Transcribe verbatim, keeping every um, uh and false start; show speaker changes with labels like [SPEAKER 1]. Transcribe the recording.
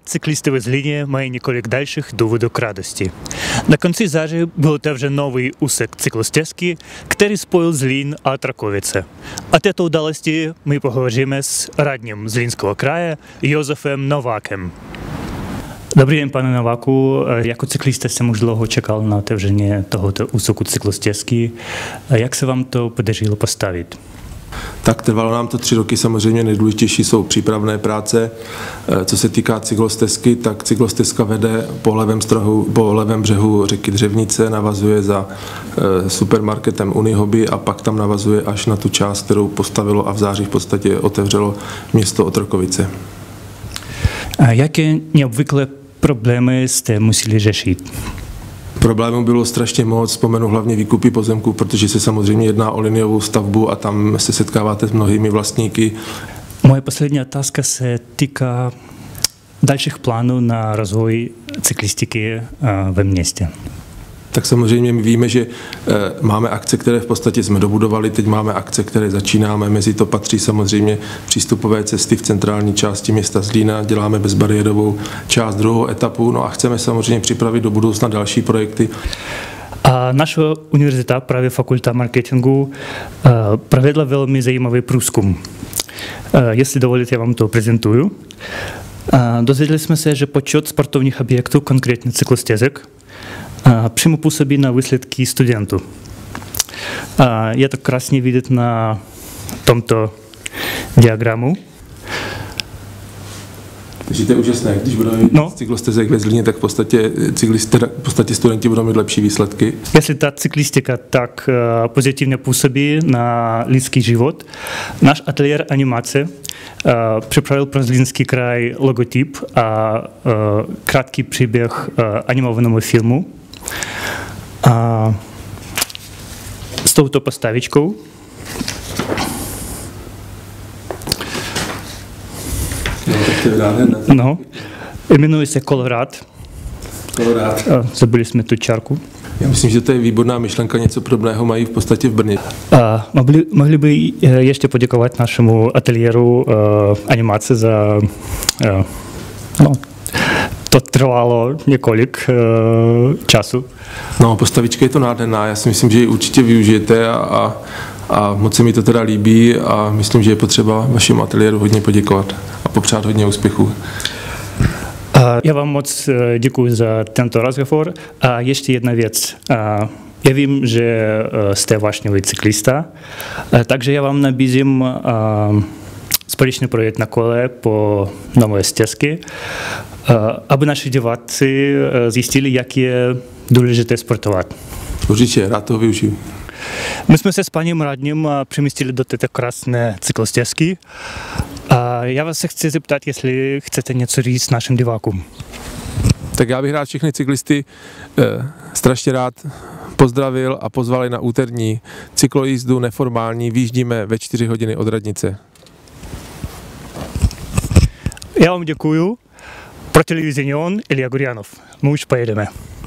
[SPEAKER 1] циклисты в Злине mají několik dalších důvodů k radosti. Na konci září byl otevřen nový úsek cyklostezky, který spojil Zlín a Trakovice. O této události my pohovoříme s radním Zlínského kraje Josefem Novákem. Dobrý den, pane Nováku. Jako cyklista jsem už dlouho čekal na otevření tohoto úseku cyklostezky. Jak se vám to podařilo postavit?
[SPEAKER 2] Tak trvalo nám to tři roky, samozřejmě nejdůležitější jsou přípravné práce. Co se týká cyklostezky, tak cyklostezka vede po levém, strahu, po levém břehu řeky Dřevnice, navazuje za supermarketem Unihobby a pak tam navazuje až na tu část, kterou postavilo a v září v podstatě otevřelo město Otrokovice.
[SPEAKER 1] A jaké neobvyklé problémy jste museli řešit?
[SPEAKER 2] Problémů bylo strašně moc, vzpomenu hlavně výkupy pozemků, protože se samozřejmě jedná o liniovou stavbu a tam se setkáváte s mnohými vlastníky.
[SPEAKER 1] Moje poslední otázka se týká dalších plánů na rozvoj cyklistiky ve městě.
[SPEAKER 2] Tak samozřejmě my víme, že máme akce, které v podstatě jsme dobudovali, teď máme akce, které začínáme, mezi to patří samozřejmě přístupové cesty v centrální části města Zlína, děláme bezbariérovou část, druhou etapu, no a chceme samozřejmě připravit do budoucna další projekty.
[SPEAKER 1] A naše univerzita, právě fakulta marketingu, provedla velmi zajímavý průzkum. Jestli dovolíte, já vám to prezentuju. Dozvěděli jsme se, že počet sportovních objektů, konkrétně cyklostezek, přímo působí na výsledky studentů. Je to krásně vidět na tomto diagramu.
[SPEAKER 2] Takže to je úžasné, když budeme mít no. cyklostezek ve Zlíně, tak v podstatě, cyklisté, v podstatě studenti budou mít lepší výsledky.
[SPEAKER 1] Jestli ta cyklistika tak pozitivně působí na lidský život, náš ateliér animace uh, připravil pro Zlínský kraj logotyp a uh, krátký příběh uh, animovaného filmu. A s touto postavičkou
[SPEAKER 2] no, tak to je nádherné.
[SPEAKER 1] No, jmenuje se Kolorád.
[SPEAKER 2] Kolorád.
[SPEAKER 1] Zabili jsme tu čárku.
[SPEAKER 2] Já myslím, že to je výborná myšlenka, něco podobného mají v podstatě v Brně.
[SPEAKER 1] A mohli, mohli by ještě poděkovat našemu ateliéru uh, animace za uh, no, to trvalo několik uh, času.
[SPEAKER 2] No, postavička je to nádherná, já si myslím, že ji určitě využijete a, a, a moc se mi to teda líbí a myslím, že je potřeba vašemu ateliéru hodně poděkovat a popřát hodně úspěchů.
[SPEAKER 1] Já vám moc děkuji za tento rozhovor a ještě jedna věc. Já vím, že jste vášnivý cyklista, takže já vám nabízím společný projekt na kole po nové stezky, aby naši diváci zjistili, jak je důležité sportovat.
[SPEAKER 2] Určitě, rád toho využiju.
[SPEAKER 1] My jsme se s panem radním přemístili do této krásné cyklostezky. A já vás se chci zeptat, jestli chcete něco říct našim divákům.
[SPEAKER 2] Tak já bych rád všechny cyklisty eh, strašně rád pozdravil a pozvali na úterní cyklojízdu neformální. Výjíždíme ve čtyři hodiny od radnice.
[SPEAKER 1] Já vám děkuju. Pro televizi Neon, Ilja Gurjanov. My už pojedeme.